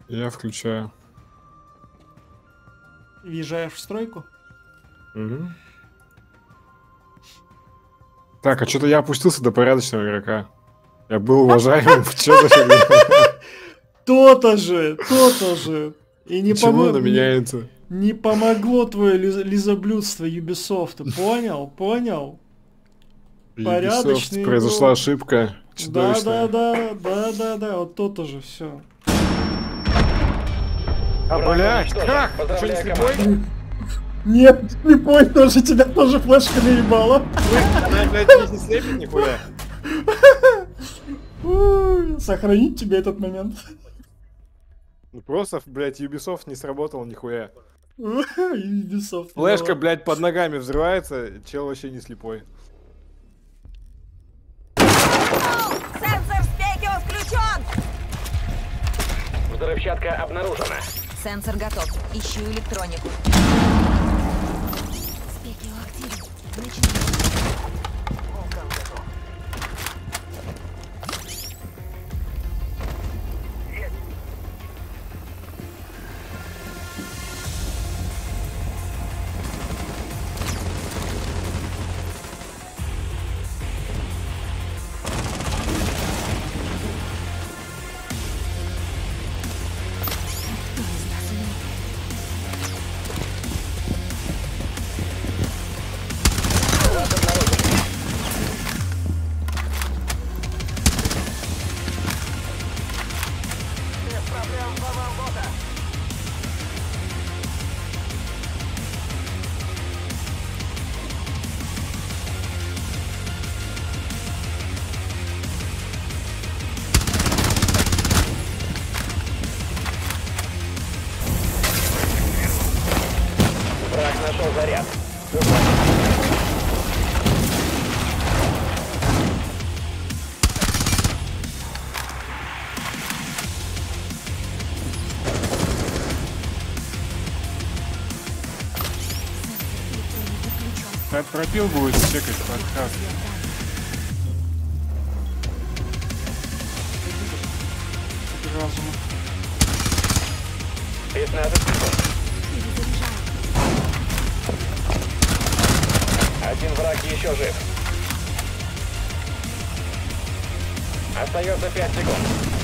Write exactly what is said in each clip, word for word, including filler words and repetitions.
Я включаю. Въезжаешь в стройку? Угу. Так, а что-то я опустился до порядочного игрока. Я был уважаемым, что за фигня? То-то же, то-то же. И не, Почему помо... оно не, меняется? не помогло твое лиз- лизоблюдство Ubisoft. Понял? Понял? Ubisoft, Порядочный произошла игрок. ошибка Да, да, чудовищная. да, да, да, да, вот то-то же, все. А, блядь, как? Ты что, не слепой? Нет, слепой тоже, тебя тоже флешка наебала. Она, блядь, не слепит нихуя. Ой, сохранить тебе этот момент. Ну просто, блядь, Ubisoft не сработал нихуя. Ubisoft. Флешка, блядь, под ногами взрывается, чел вообще не слепой. Сенсор спекио включен! Взрывчатка обнаружена. Сенсор готов. Ищу электронику. Спекио активен. Начинаем. Враг нашел заряд. Пропил будет чекать подкаст. Разума. пятнадцать секунд. Один враг еще жив. Остается пять секунд.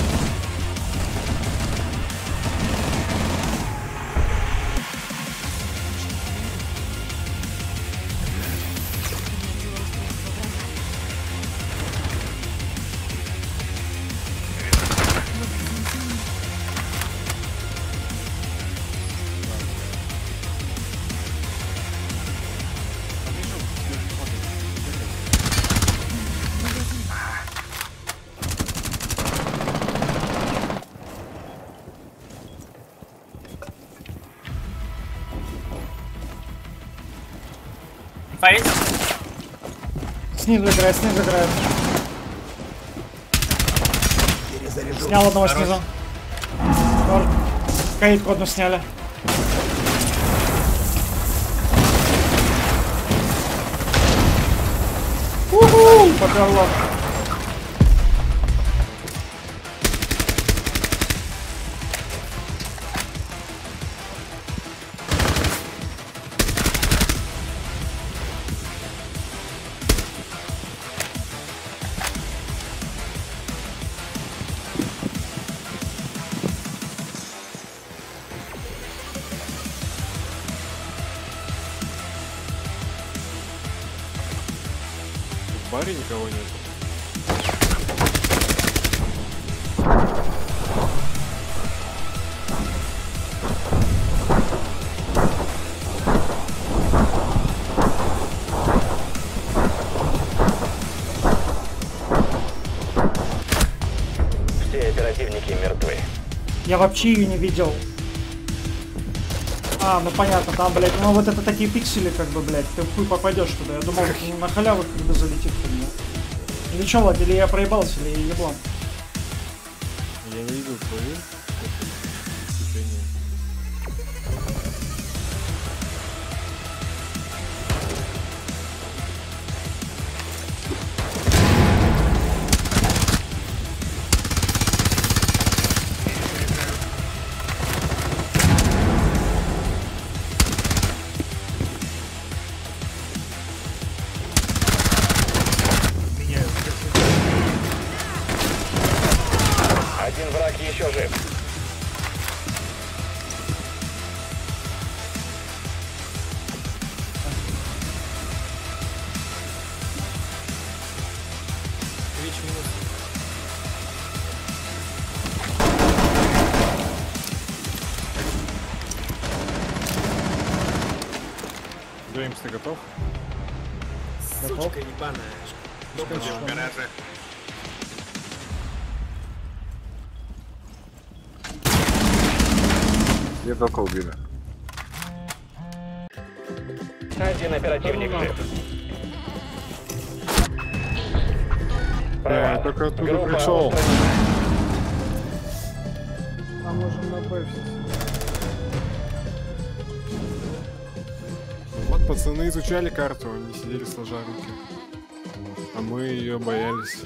Снизу играет, снизу играет. Снял одного снизу. Каитку одну сняли. Уху! Поперло. В баре никого нет. Все оперативники мертвы. Я вообще ее не видел. А, ну понятно, там, блядь, ну вот это такие пиксели, как бы, блядь, ты в хуй попадешь туда. Я думал, на халяву когда залетит ко мне. Или чё, Влад, или я проебался, или я еблан. Я не видел твою. еще жив. Твич минус. Джеймс, ты готов? Сучка ебаная. Топайте в гараже. Я только убили. Один оперативник жив. Я Провал. только оттуда Группа пришел. устранена. А можем на Б все. Вот пацаны изучали карту, они сидели сложа руки. А мы ее боялись.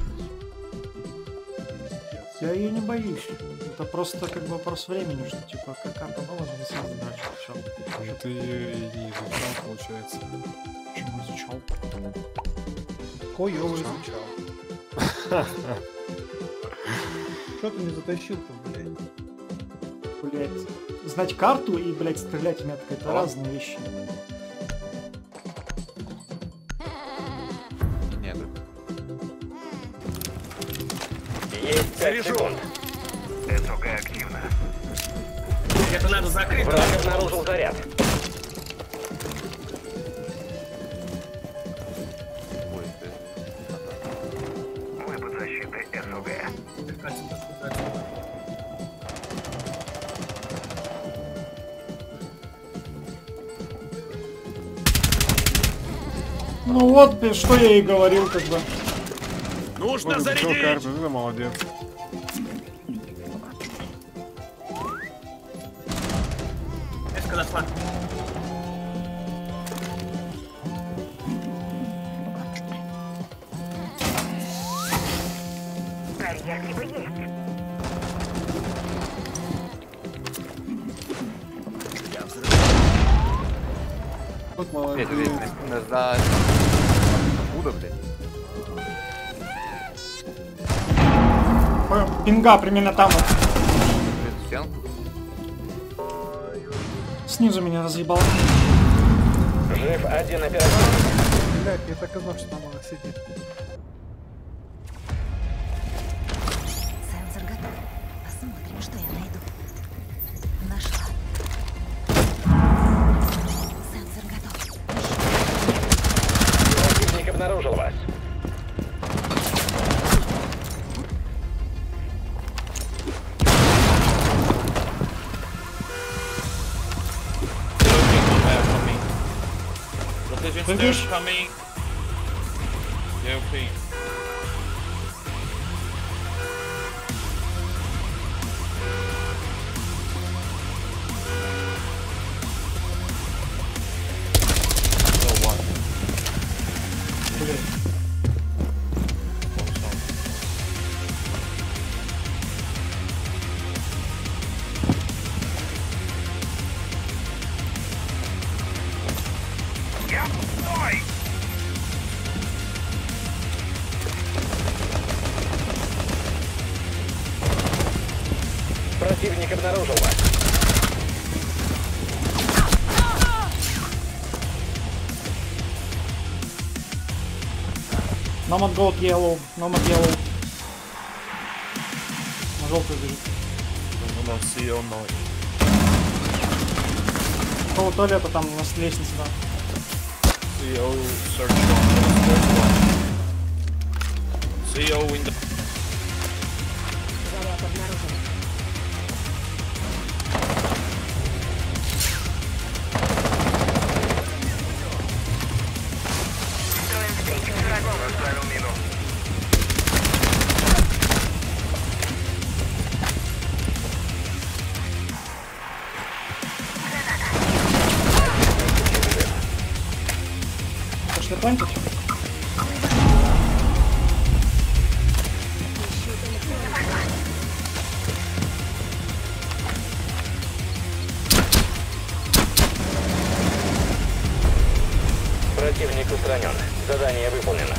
Я ее не боюсь. Это просто как бы вопрос времени, что типа как карта была, занесла задачу. Все. А ты ее и не изучал, получается. Почему изучал? Хуёво изучал. Что ты не затащил-то, блядь? Блять. Знать карту и, блять, стрелять метко — это разные вещи. Нет. Есть пять секунд. Это надо закрыть. Враг обнаружил заряд. Ой, ты. Ну вот, блин, что я и говорил, как бы. Нужно Вот изучил зарядить! карту, ты молодец. Эшка дошла. Вот Блядь, молодец. блядь, на- за... Откуда, блядь? Ой, пинга примерно там вот. Блядь, стенку? Снизу меня разъебал. Жив один оперативник. Блядь, я так и знал, что там она сидит. Сенсор готов. Посмотрим, что я найду. Нашла. Сенсор готов. Противник обнаружил вас. Видишь? Противник обнаружил вас. Nomad gold yellow. Nomad yellow. На желтую бежит. Около туалета там у нас лестница, да. Заряд обнаружен. Пошли плантить? Противник устранен. Задание выполнено.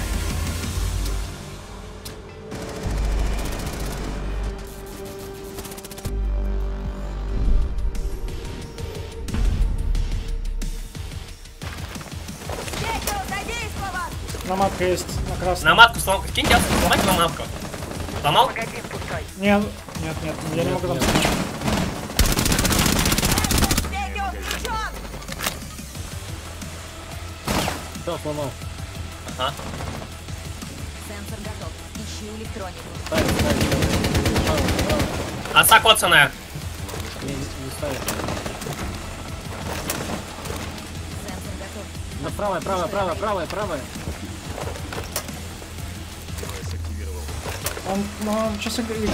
Наматка есть на красном. На матку сломал. Кинь, я сломать на матку. Сломал? Нет, нет, нет, я не могу там скинуть. Все, сломал. Ага. Сенсор готов. Ищи электронику. Ставь, ставь. Право, право. Оса коцаная. Не, не ставь. Сенсор готов. Да, правая, правая, правая, правая, правая. Он, ну, он сейчас играет.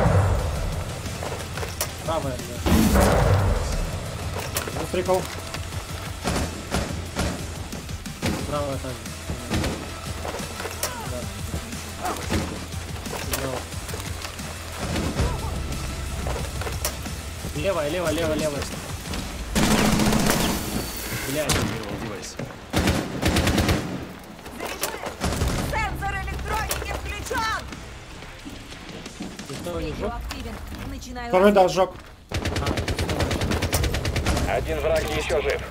Правая, да. Вот прикол. Правая также. Да. Браво. Левая, левая, левая, левая. Блядь. Сенсор электроники включен! Никто не Видео жёг? активен. Начинаю. Второй, да, сжег. Один враг еще жив.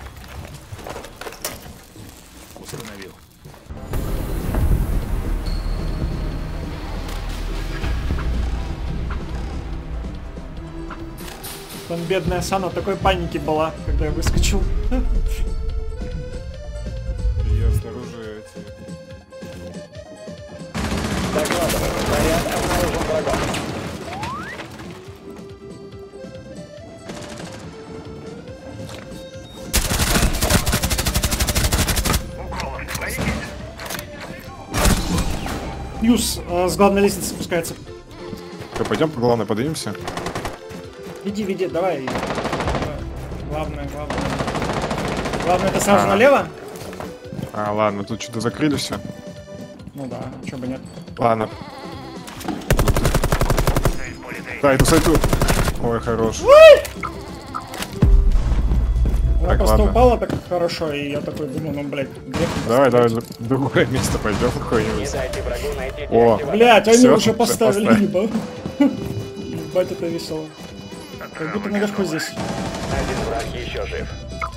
Там бедная Сана такой паники была, когда я выскочил. Я снаружи эти... Докладываю. Снаряд обнаружен врагом. Ньюс э, с главной лестницы спускается. Что, пойдем по главной поднимемся? Веди, веди, давай. Давай. Главное, главное. Главное, это сразу А. налево? А, ладно, тут что-то закрыли все. Ну да, чё бы нет. Ладно. Да, иду, сойду. Ой, хорош. Она Так, просто ладно. упала так хорошо, и я такой думаю, ну, блядь, грех. Давай, давай, в другое место пойдем Не какое-нибудь. дайте врагу найти О. деактиватор. Блядь, они Всё, уже всё, поставили, поставь. ебать. Ебать, это весело. Как будто наверху здесь. Один враг еще жив.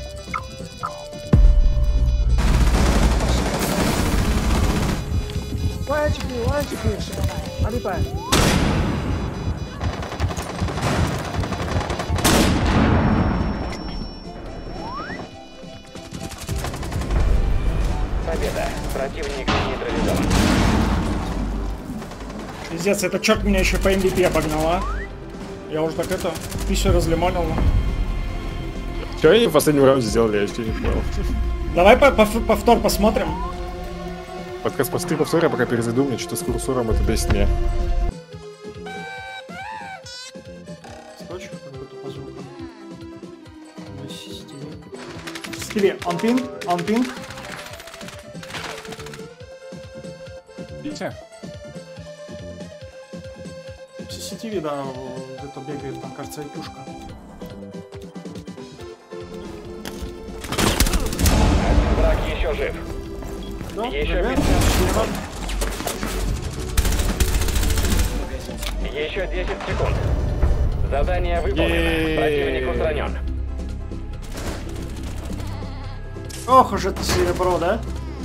Победа. Противник нейтрализован. Пиздец, это черт меня еще по эм ви пи обогнал, а? Я уже так это, пищу разлимонил. Что они в последнем раунде сделали, я еще не понял. Давай по- по- повтор посмотрим. Подкаст посты повторя, пока перезайду, мне что-то с курсором это бесит меня. Точка, как будто по звуку. Стиви, он пинг, он пинг. Видите? си си ти ви, да, где-то бегает, там, кажется, айпюшка. Один враг еще жив. Да, Еще наверное, пятнадцать шлема. секунд. Еще десять секунд. Задание выполнено. Е-е-е. Противник устранен. Ох уж это серебро, да?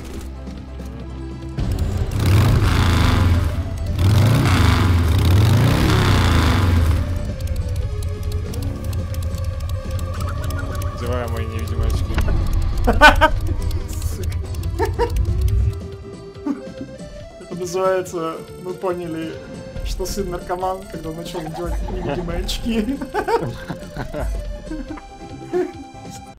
Надеваю мои невидимые очки. Это называется, мы поняли, что сын наркоман, когда начал делать невидимые очки.